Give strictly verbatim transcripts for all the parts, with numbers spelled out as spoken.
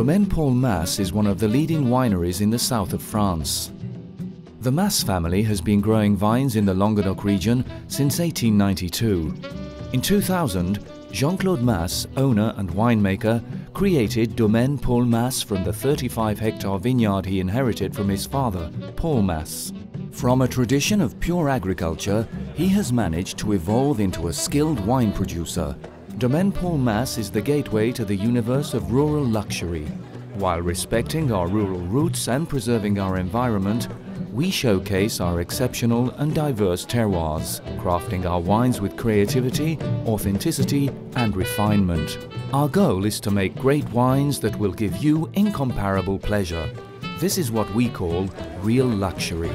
Domaine Paul Mas is one of the leading wineries in the south of France. The Mas family has been growing vines in the Languedoc region since eighteen ninety-two. In two thousand, Jean-Claude Mas, owner and winemaker, created Domaine Paul Mas from the thirty-five hectare vineyard he inherited from his father, Paul Mas. From a tradition of pure agriculture, he has managed to evolve into a skilled wine producer. Domaine Paul Mas is the gateway to the universe of rural luxury. While respecting our rural roots and preserving our environment, we showcase our exceptional and diverse terroirs, crafting our wines with creativity, authenticity and refinement. Our goal is to make great wines that will give you incomparable pleasure. This is what we call real luxury.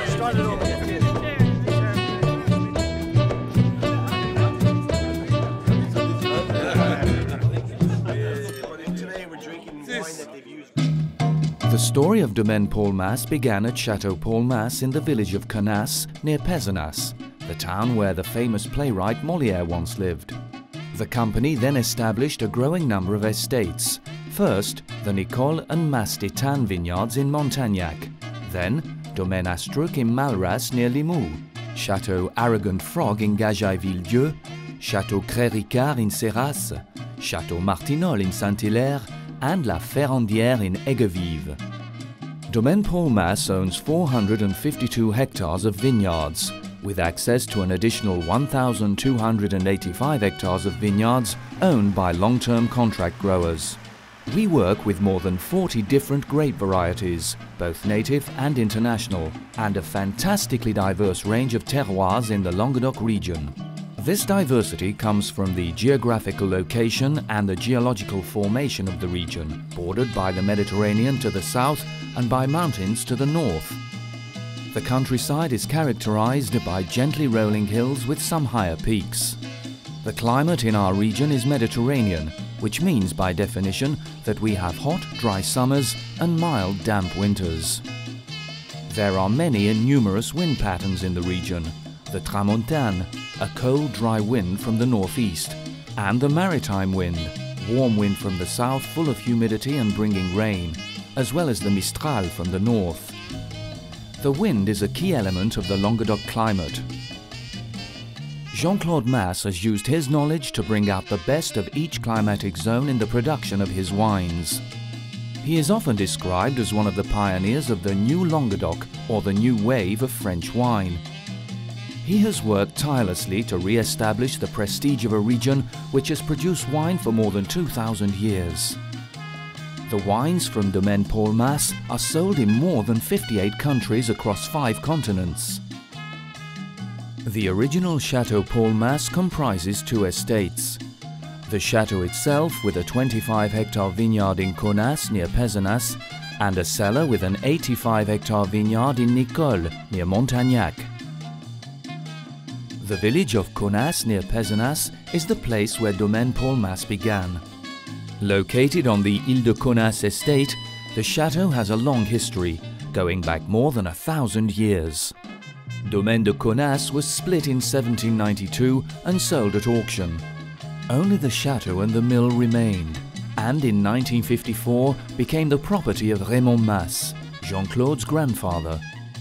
The story of Domaine Paul Mas began at Chateau Paul Mas in the village of Connas, near Pézenas, the town where the famous playwright Molière once lived. The company then established a growing number of estates. First, the Nicole and Mas d'Étain vineyards in Montagnac. Then, Domaine Astruc in Malras near Limoux, Chateau Arrogant Frog in Gajaille-Villedieu, Chateau Cré-Ricard in Serras, Chateau Martinol in Saint-Hilaire, and La Ferrandière in Aiguevive. Domaine Paul Mas owns four hundred fifty-two hectares of vineyards, with access to an additional one thousand two hundred eighty-five hectares of vineyards owned by long-term contract growers. We work with more than forty different grape varieties, both native and international, and a fantastically diverse range of terroirs in the Languedoc region. This diversity comes from the geographical location and the geological formation of the region, bordered by the Mediterranean to the south and by mountains to the north. The countryside is characterized by gently rolling hills with some higher peaks. The climate in our region is Mediterranean, which means by definition that we have hot, dry summers and mild, damp winters. There are many and numerous wind patterns in the region. The tramontane, a cold, dry wind from the northeast, and the maritime wind, warm wind from the south full of humidity and bringing rain, as well as the mistral from the north. The wind is a key element of the Languedoc climate. Jean-Claude Mas has used his knowledge to bring out the best of each climatic zone in the production of his wines. He is often described as one of the pioneers of the new Languedoc, or the new wave of French wine. He has worked tirelessly to re-establish the prestige of a region which has produced wine for more than two thousand years. The wines from Domaine Paul Mas are sold in more than fifty-eight countries across five continents. The original Chateau Paul Mas comprises two estates. The chateau itself, with a twenty-five hectare vineyard in Connas near Pézenas, and a cellar with an eighty-five hectare vineyard in Nicole near Montagnac. The village of Connas near Pézenas is the place where Domaine Paul Mas began. Located on the Ile de Connas estate, the chateau has a long history, going back more than a thousand years. Domaine de Connas was split in seventeen ninety-two and sold at auction. Only the chateau and the mill remained, and in nineteen fifty-four became the property of Raymond Mas, Jean-Claude's grandfather.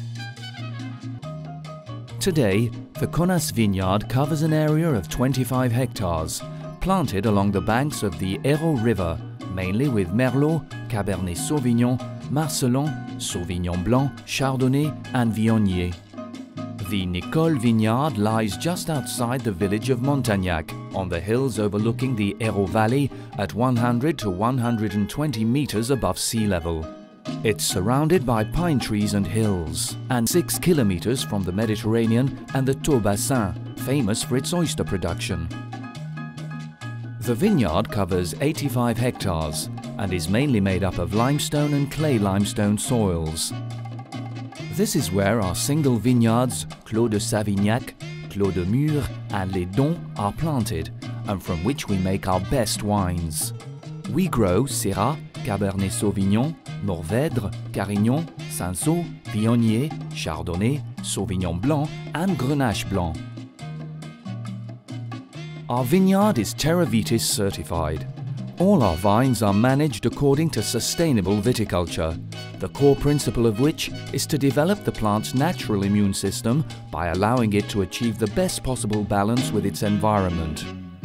Today, the Connas vineyard covers an area of twenty-five hectares, planted along the banks of the Hérault River, mainly with Merlot, Cabernet Sauvignon, Marcelon, Sauvignon Blanc, Chardonnay and Viognier. The Nicole vineyard lies just outside the village of Montagnac, on the hills overlooking the Hérault Valley at one hundred to one hundred twenty meters above sea level. It's surrounded by pine trees and hills, and six kilometers from the Mediterranean and the Thau Bassin, famous for its oyster production. The vineyard covers eighty-five hectares and is mainly made up of limestone and clay limestone soils. This is where our single vineyards, Clos de Savignac, Clos de Mur and Les Dons are planted, and from which we make our best wines. We grow Syrah, Cabernet Sauvignon, Mourvèdre, Carignan, Cinsault, Viognier, Chardonnay, Sauvignon Blanc and Grenache Blanc. Our vineyard is Terra Vitis certified. All our vines are managed according to sustainable viticulture, the core principle of which is to develop the plant's natural immune system by allowing it to achieve the best possible balance with its environment.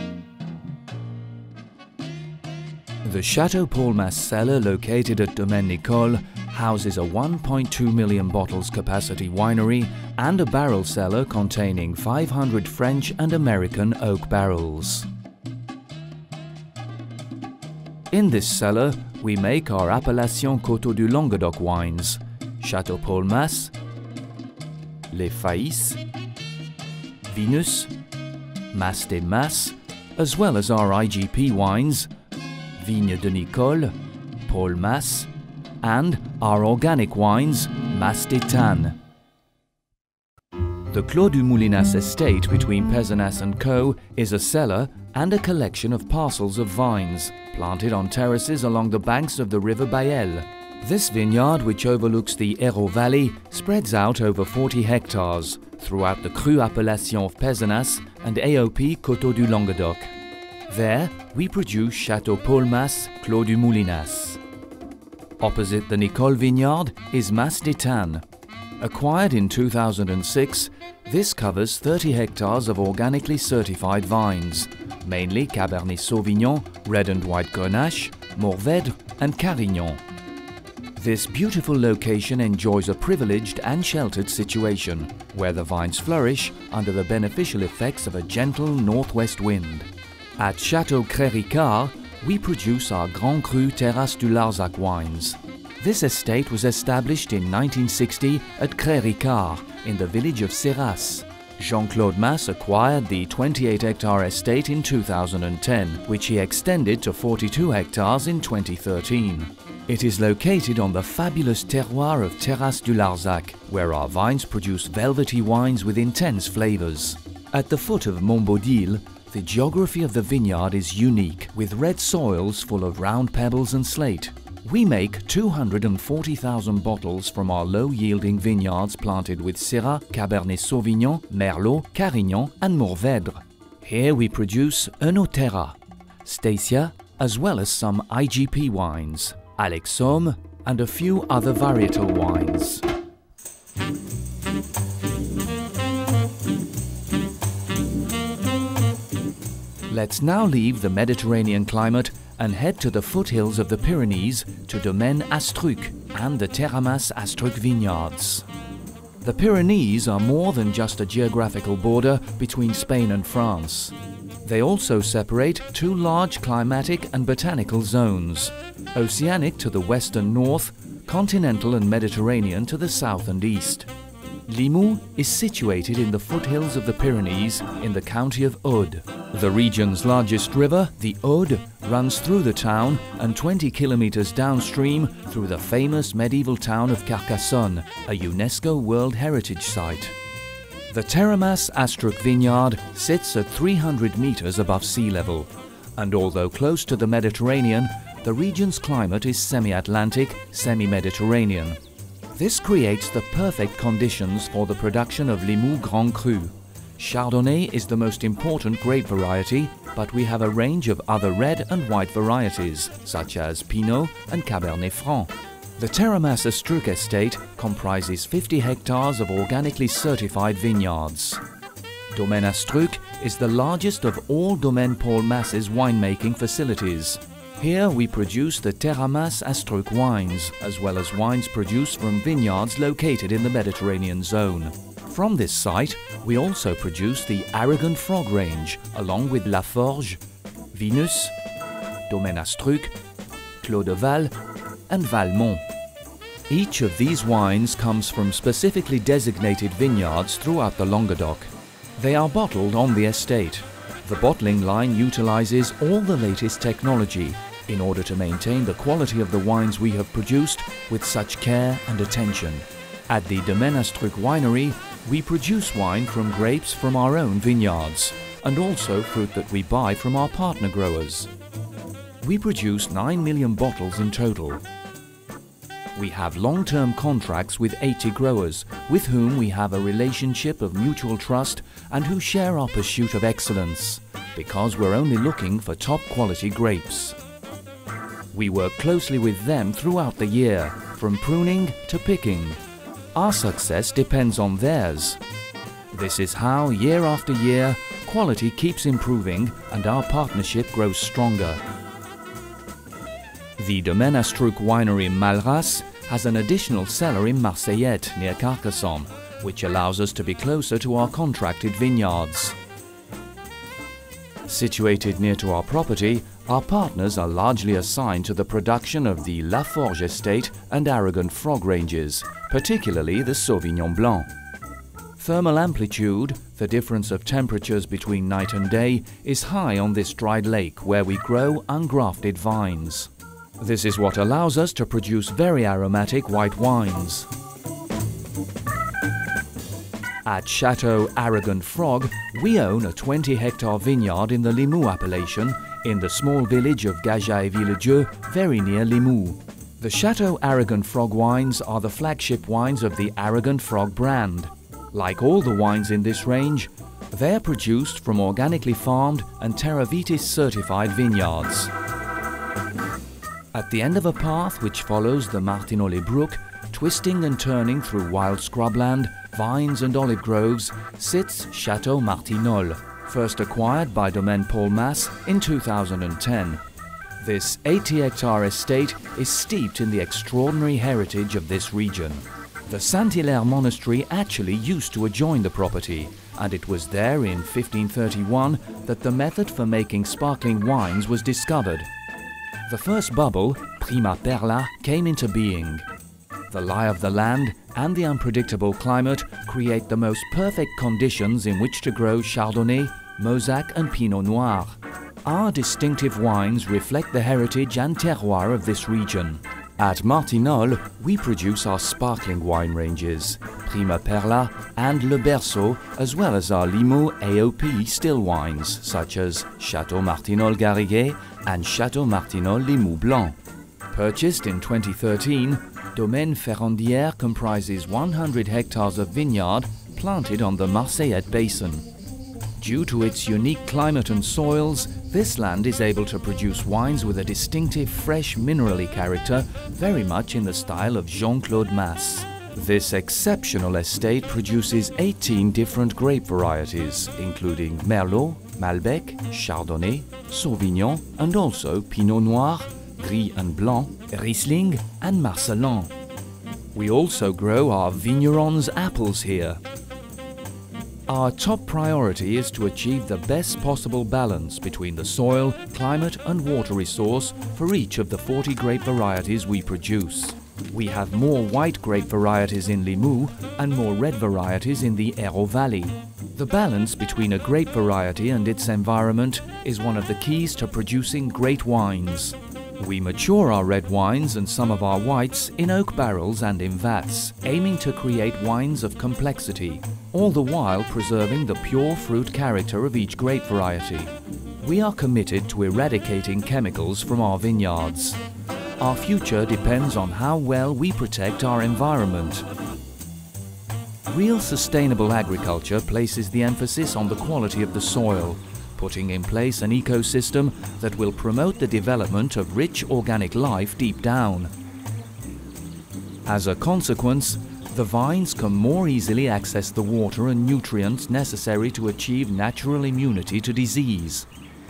The Chateau Paul Mas cellar, located at Domaine Nicole, houses a one point two million bottles capacity winery and a barrel cellar containing five hundred French and American oak barrels. In this cellar, we make our Appellation Coteaux du Languedoc wines, Chateau Paul Mas, Les Faïs, Venus, Mas des Mas, as well as our I G P wines, Vigne de Nicole, Paul Mas, and our organic wines, Mas des Tannes. The Clos du Moulinas estate between Pézenas and Co is a cellar and a collection of parcels of vines planted on terraces along the banks of the river Baïel. This vineyard, which overlooks the Hérault Valley, spreads out over forty hectares throughout the Cru appellation of Pézenas and A O P Coteaux du Languedoc. There, we produce Chateau Paul Mas, Clos du Moulinas. Opposite the Nicole vineyard is Mas des Tannes. Acquired in two thousand six, this covers thirty hectares of organically certified vines, mainly Cabernet Sauvignon, Red and White Grenache, Mourvèdre and Carignan. This beautiful location enjoys a privileged and sheltered situation, where the vines flourish under the beneficial effects of a gentle northwest wind. At Château Cré-Ricard, we produce our Grand Cru Terrasse du Larzac wines. This estate was established in nineteen sixty at Cré-Ricard, in the village of Serras. Jean-Claude Mas acquired the twenty-eight hectare estate in two thousand ten, which he extended to forty-two hectares in twenty thirteen. It is located on the fabulous terroir of Terrasse du Larzac, where our vines produce velvety wines with intense flavors. At the foot of Montbaudil, the geography of the vineyard is unique, with red soils full of round pebbles and slate. We make two hundred forty thousand bottles from our low-yielding vineyards planted with Syrah, Cabernet Sauvignon, Merlot, Carignan and Mourvèdre. Here we produce Enoterra, Stacia, as well as some I G P wines, Alex Somme and a few other varietal wines. Let's now leave the Mediterranean climate and head to the foothills of the Pyrenees to Domaine Astruc and the Terramas Astruc vineyards. The Pyrenees are more than just a geographical border between Spain and France. They also separate two large climatic and botanical zones, oceanic to the west and north, continental and Mediterranean to the south and east. Limoux is situated in the foothills of the Pyrenees in the county of Aude. The region's largest river, the Aude, runs through the town and twenty kilometers downstream through the famous medieval town of Carcassonne, a UNESCO World Heritage Site. The Terramas Astruc vineyard sits at three hundred meters above sea level, and although close to the Mediterranean, the region's climate is semi-Atlantic, semi-Mediterranean. This creates the perfect conditions for the production of Limoux Grand Cru. Chardonnay is the most important grape variety, but we have a range of other red and white varieties, such as Pinot and Cabernet Franc. The Terramas Astruc estate comprises fifty hectares of organically certified vineyards. Domaine Astruc is the largest of all Domaine Paul Mas's winemaking facilities. Here we produce the Terramas Astruc wines, as well as wines produced from vineyards located in the Mediterranean zone. From this site, we also produce the Aragon Frog range, along with La Forge, Venus, Domaine Astruc, Clos de Val and Valmont. Each of these wines comes from specifically designated vineyards throughout the Languedoc. They are bottled on the estate. The bottling line utilizes all the latest technology in order to maintain the quality of the wines we have produced with such care and attention. At the Domaine Astruc winery, we produce wine from grapes from our own vineyards and also fruit that we buy from our partner growers. We produce nine million bottles in total. We have long-term contracts with eighty growers with whom we have a relationship of mutual trust and who share our pursuit of excellence, because we're only looking for top quality grapes. We work closely with them throughout the year, from pruning to picking. Our success depends on theirs. This is how, year after year, quality keeps improving and our partnership grows stronger. The Domaine Astruc winery in Malras has an additional cellar in Marseillette near Carcassonne, which allows us to be closer to our contracted vineyards. Situated near to our property, our partners are largely assigned to the production of the La Forge estate and Aragon Frog ranges, particularly the Sauvignon Blanc. Thermal amplitude, the difference of temperatures between night and day, is high on this dried lake where we grow ungrafted vines. This is what allows us to produce very aromatic white wines. At Chateau Aragon Frog, we own a twenty hectare vineyard in the Limoux appellation, in the small village of Gajac-et-Villedieu, very near Limoux. The Chateau Aragon Frog wines are the flagship wines of the Aragon Frog brand. Like all the wines in this range, they are produced from organically farmed and Terra Vitis certified vineyards. At the end of a path which follows the Martinollet brook, twisting and turning through wild scrubland, vines and olive groves, sits Château Martinol, first acquired by Domaine Paul Mas in two thousand ten. This eighty hectare estate is steeped in the extraordinary heritage of this region. The Saint-Hilaire monastery actually used to adjoin the property, and it was there in fifteen thirty-one that the method for making sparkling wines was discovered. The first bubble, Prima Perla, came into being. The lie of the land and the unpredictable climate create the most perfect conditions in which to grow Chardonnay, Mosaic and Pinot Noir. Our distinctive wines reflect the heritage and terroir of this region. At Martinol, we produce our sparkling wine ranges, Prima Perla and Le Berceau, as well as our Limoux A O P still wines, such as Château Martinol Garrigues and Château Martinol Limoux Blanc. Purchased in twenty thirteen, Domaine Ferrandière comprises one hundred hectares of vineyard planted on the Marseillette basin. Due to its unique climate and soils, this land is able to produce wines with a distinctive fresh minerally character, very much in the style of Jean-Claude Mas. This exceptional estate produces eighteen different grape varieties, including Merlot, Malbec, Chardonnay, Sauvignon, and also Pinot Noir, Gris and Blanc, Riesling, and Marcelin. We also grow our vignerons' apples here. Our top priority is to achieve the best possible balance between the soil, climate and water resource for each of the forty grape varieties we produce. We have more white grape varieties in Limoux and more red varieties in the Hérault Valley. The balance between a grape variety and its environment is one of the keys to producing great wines. We mature our red wines and some of our whites in oak barrels and in vats, aiming to create wines of complexity, all the while preserving the pure fruit character of each grape variety. We are committed to eradicating chemicals from our vineyards. Our future depends on how well we protect our environment. Real sustainable agriculture places the emphasis on the quality of the soil, putting in place an ecosystem that will promote the development of rich organic life deep down. As a consequence, the vines can more easily access the water and nutrients necessary to achieve natural immunity to disease.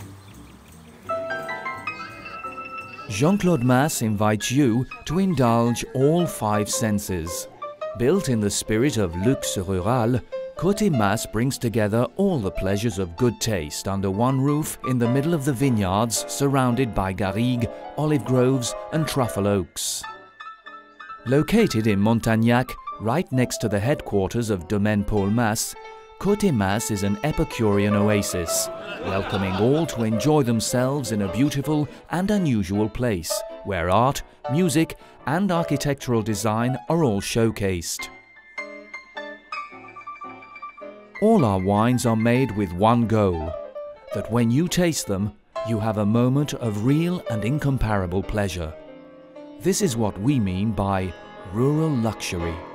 Jean-Claude Mas invites you to indulge all five senses. Built in the spirit of luxe rural, Côté Mas brings together all the pleasures of good taste under one roof in the middle of the vineyards, surrounded by garrigues, olive groves and truffle oaks. Located in Montagnac, right next to the headquarters of Domaine Paul Mas, Côté Mas is an Epicurean oasis, welcoming all to enjoy themselves in a beautiful and unusual place, where art, music and architectural design are all showcased. All our wines are made with one goal, that when you taste them, you have a moment of real and incomparable pleasure. This is what we mean by rural luxury.